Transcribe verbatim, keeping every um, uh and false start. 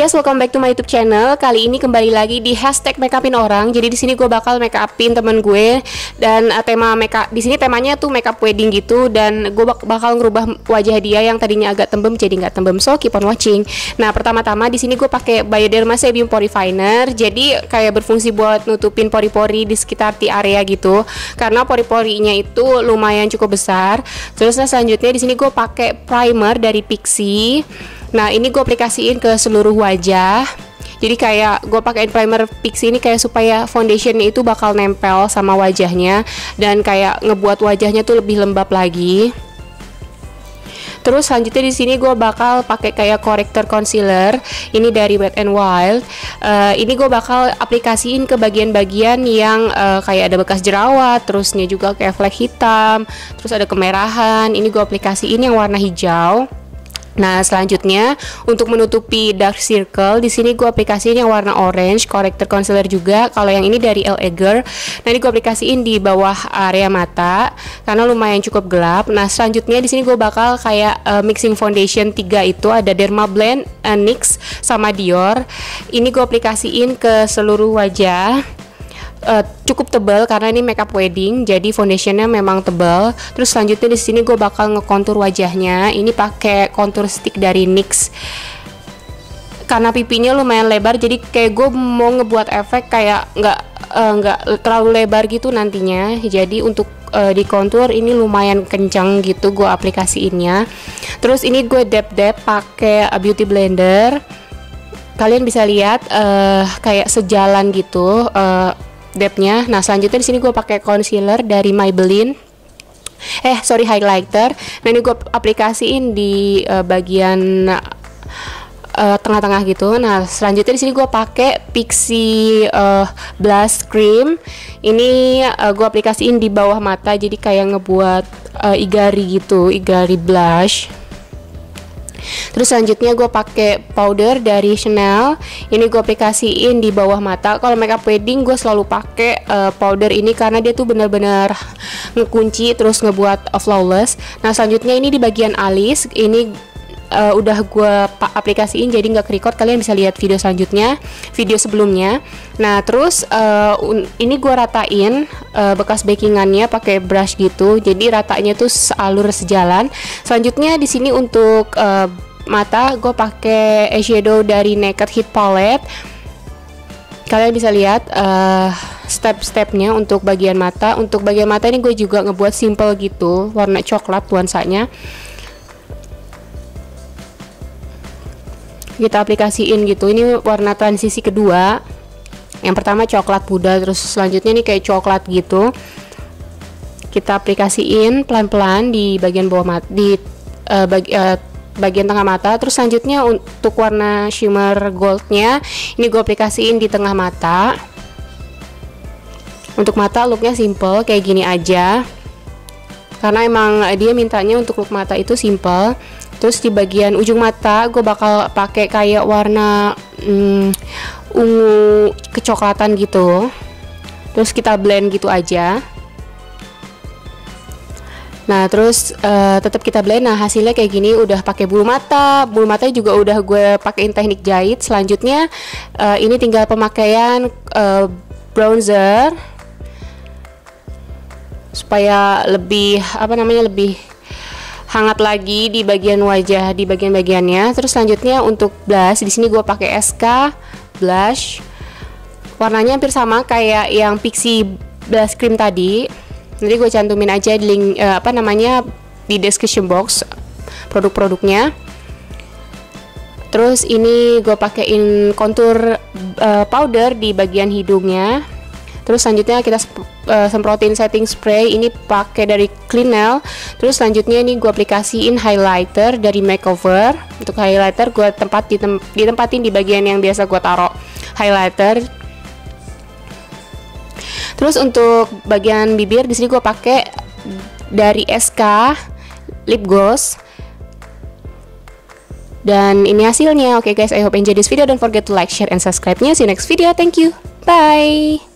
guys, welcome back to my YouTube channel. Kali ini kembali lagi di hashtag makeupin orang. Jadi di sini gue bakal makeupin temen gue dan uh, tema makeup di sini temanya tuh makeup wedding gitu, dan gue bak bakal ngerubah wajah dia yang tadinya agak tembem jadi nggak tembem. So keep on watching. Nah, pertama-tama di sini gue pakai Bioderma Sebium Pori Finer. Jadi kayak berfungsi buat nutupin pori-pori di sekitar T area gitu, karena pori-porinya itu lumayan cukup besar. Terus nah, selanjutnya di sini gue pakai primer dari Pixi. Nah, ini gue aplikasiin ke seluruh wajah. Jadi kayak gue pakein primer Pixi ini kayak supaya foundationnya itu bakal nempel sama wajahnya dan kayak ngebuat wajahnya tuh lebih lembab lagi. Terus selanjutnya di sini gue bakal pakai kayak corrector concealer. Ini dari Wet n Wild. Uh, ini gue bakal aplikasiin ke bagian-bagian yang uh, kayak ada bekas jerawat, terusnya juga kayak flek hitam, terus ada kemerahan. Ini gue aplikasiin yang warna hijau. Nah, selanjutnya untuk menutupi dark circle di sini gue aplikasiin yang warna orange, corrector concealer juga. Kalau yang ini dari L Eger. Nah, ini gue aplikasiin di bawah area mata karena lumayan cukup gelap. Nah, selanjutnya di sini gue bakal kayak uh, mixing foundation tiga itu ada Dermablend, uh, N Y X sama Dior. Ini gue aplikasiin ke seluruh wajah. Uh, cukup tebal karena ini makeup wedding, jadi foundationnya memang tebal. Terus selanjutnya di sini gue bakal ngekontur wajahnya. Ini pakai contour stick dari N Y X. Karena pipinya lumayan lebar, jadi kayak gue mau ngebuat efek kayak nggak uh, nggak terlalu lebar gitu nantinya. Jadi untuk uh, di contour ini lumayan kencang gitu gue aplikasiinnya. Terus ini gue dab-dab pakai uh, beauty blender. Kalian bisa lihat uh, kayak sejalan gitu. Uh, depthnya. Nah, selanjutnya di sini gue pakai concealer dari Maybelline. Eh, sorry, highlighter. Nah, ini gue aplikasiin di uh, bagian tengah-tengah uh, gitu. Nah, selanjutnya di sini gue pakai Pixi uh, Blush Cream. Ini uh, gue aplikasiin di bawah mata, jadi kayak ngebuat uh, igari gitu, igari blush. Terus selanjutnya gue pakai powder dari Chanel. Ini gue aplikasiin di bawah mata. Kalau makeup wedding gue selalu pakai uh, powder ini karena dia tuh benar-benar ngekunci terus ngebuat uh, flawless. Nah, selanjutnya ini di bagian alis. Ini Uh, udah gue aplikasiin jadi nggak kerikot. Kalian bisa lihat video selanjutnya, video sebelumnya. Nah, terus uh, ini gue ratain uh, bekas bakingannya pakai brush gitu, jadi ratanya tuh sealur sejalan. Selanjutnya di sini untuk uh, mata gue pakai eyeshadow dari Naked Heat Palette. Kalian bisa lihat uh, step-stepnya untuk bagian mata. Untuk bagian mata ini gue juga ngebuat simple gitu, warna coklat nuansanya. Kita aplikasiin gitu. Ini warna transisi kedua. Yang pertama coklat muda, terus selanjutnya ini kayak coklat gitu. Kita aplikasiin pelan-pelan di bagian bawah mata, di uh, bagi, uh, bagian tengah mata. Terus selanjutnya untuk warna shimmer goldnya ini gue aplikasiin di tengah mata. Untuk mata looknya simple kayak gini aja, karena emang dia mintanya untuk look mata itu simple. Terus di bagian ujung mata gue bakal pakai kayak warna mm, ungu kecoklatan gitu. Terus kita blend gitu aja. Nah, terus uh, tetap kita blend. Nah, hasilnya kayak gini. Udah pakai bulu mata. Bulu matanya juga udah gue pakein teknik jahit. Selanjutnya uh, ini tinggal pemakaian uh, bronzer supaya lebih apa namanya lebih hangat lagi di bagian wajah, di bagian-bagiannya. Terus selanjutnya untuk blush di sini gue pakai S K blush. Warnanya hampir sama kayak yang Pixi Blush Cream tadi. Nanti gue cantumin aja di link uh, apa namanya di description box produk-produknya. Terus ini gue pakein contour uh, powder di bagian hidungnya. Terus selanjutnya kita uh, semprotin setting spray. Ini pakai dari Clinell. Terus selanjutnya ini gue aplikasiin highlighter dari Makeover. Untuk highlighter gue tempat ditem ditempatin di bagian yang biasa gue taruh highlighter. Terus untuk bagian bibir di sini gue pakai dari S K lip gloss. Dan ini hasilnya. Oke okay guys, I hope you enjoy this video. Don't forget to like, share, and subscribe-nya. See you next video. Thank you. Bye.